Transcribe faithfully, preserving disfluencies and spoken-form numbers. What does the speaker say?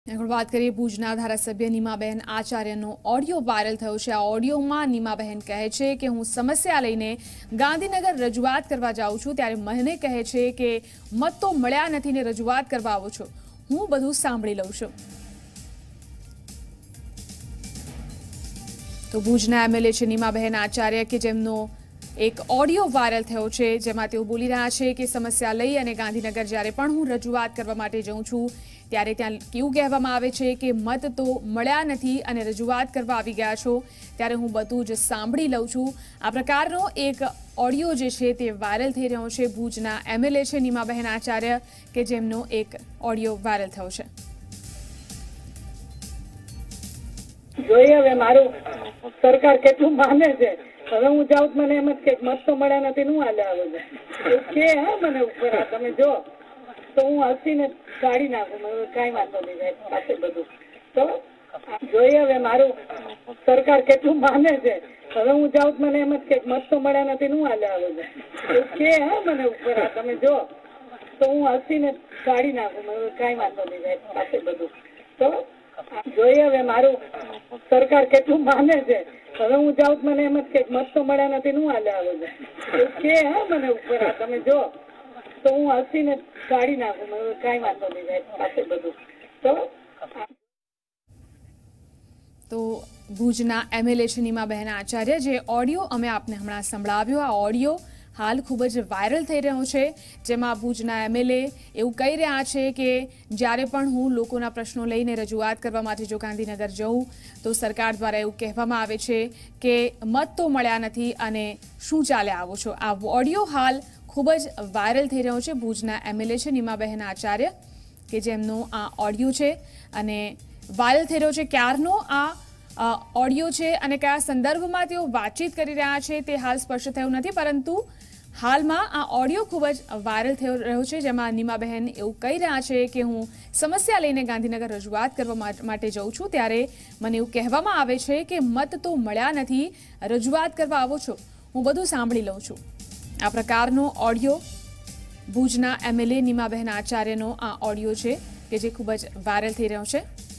વાત કરીએ ભુજના ધારાસભ્ય નીમાબહેન આચાર્યનો ઓડિયો વાયરલ થયો છે। આ ઓડિયોમાં નીમાબહેન કહે છે કે હું સમસ્યા લઈને ગાંધીનગર રજૂઆત કરવા જાઉં છું ત્યારે મને કહે છે કે મત તો મળ્યા નથી ને રજૂઆત કરવા આવો છો। હું બધું સાંભળી લઉં છું। તો ભુજના એમએલએ છે નીમાબહેન આચાર્ય કે જેમનો એક ઓડિયો વાયરલ થયો છે જેમાં તેઓ બોલી રહ્યા છે કે સમસ્યા લઈ અને ગાંધીનગર જ્યારે પણ હું રજૂઆત કરવા માટે જાઉં છું ત્યારે ત્યાં કેવું કહેવામાં આવે છે કે મત તો મળ્યા નથી અને રજૂઆત કરવા આવી ગયા છો ત્યારે હું બધું જ સાંભળી લઉં છું। આ પ્રકારનો એક ઓડિયો જે છે તે વાયરલ થઈ રહ્યો છે। ભુજના એમએલએ છે નીમાબહેન આચાર્ય કે જેમનો એક ઓડિયો વાયરલ થયો છે। જોઈએ હવે મારું સરકાર કેટલું માને છે। હવે હું જાઉં મને એમ જ કે મત તો મળ્યા નથી હું હાલે આવે છે હા મને ઉપર તમે જો તો હું હસીને કાઢી નાખું કઈ વાંધો નહીં જાય પાસે બધું તો જોઈએ હવે મારું સરકાર કેટલું માને છે। હવે હું જાઉં મને એમ જ કે મત તો મળ્યા નથી હું હાલે આવે છે હા મને ઉપર તમે જો તો હું હસીને કાઢી નાખું કઈ વાંધો નહીં જાય પાસે બધું તો જોઈએ હવે મારું સરકાર કેટલું માને છે। હવે હું જાઉં મને એમ જ કે મત તો મળ્યા નથી હું હાલે આવે છે હા મને ઉપર તમે જો તો હું હસીને કાઢી નાખું કઈ વાંધો નહીં જાય પાસે બધું તો તો ભુજના એમએલએ છે નીમાબહેન આચાર્ય જે ઓડિયો અમે આપને હમણાં સંભળાવ્યો। આ ઓડિયો હાલ ખૂબ જ વાયરલ થઈ રહ્યો છે જેમાં ભુજના એમએલએ એવું કહી રહ્યા છે કે જ્યારે પણ હું લોકોના પ્રશ્નો લઈને રજૂઆત કરવા માટે જો ગાંધીનગર જઉં તો સરકાર દ્વારા એવું કહેવામાં આવે છે કે મત તો મળ્યા નથી અને શું ચાલે આવો છો। આ ઓડિયો હાલ ખૂબ જ વાયરલ થઈ રહ્યો છે। ભુજના એમએલએ છે નીમાબહેન આચાર્ય કે જેમનો આ ઓડિયો છે અને વાયરલ થઈ રહ્યો છે। ક્યારનો આ ઓડિયો છે અને કયા સંદર્ભમાં તેઓ વાતચીત કરી રહ્યા છે તે હાલ સ્પષ્ટ થયું નથી પરંતુ હાલમાં આ ઓડિયો ખૂબ જ વાયરલ થઈ રહ્યો છે જેમાં નીમાબહેન એવું કહી રહ્યા છે કે હું સમસ્યા લઈને ગાંધીનગર રજૂઆત કરવા માટે જાઉં છું ત્યારે મને એવું કહેવામાં આવે છે કે મત તો મળ્યા નથી રજૂઆત કરવા આવો છો હું બધું સાંભળી લઉં છું। આ પ્રકારનો ઓડિયો ભુજના એમએલએ નીમાબહેન આચાર્યનો આ ઓડિયો છે કે જે ખૂબ જ વાયરલ થઈ રહ્યો છે।